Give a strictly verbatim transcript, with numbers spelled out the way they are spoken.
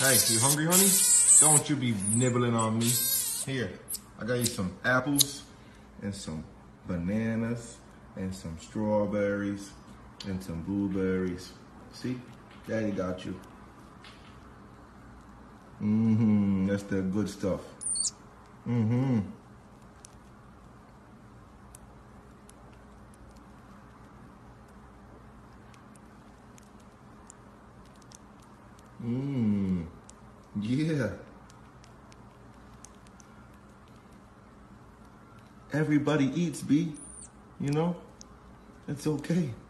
Hey, you hungry, honey? Don't you be nibbling on me. Here, I got you some apples and some bananas and some strawberries and some blueberries. See? Daddy got you. Mm-hmm. That's the good stuff. Mm-hmm. Mmm. Yeah. Everybody eats, B. You know? It's okay.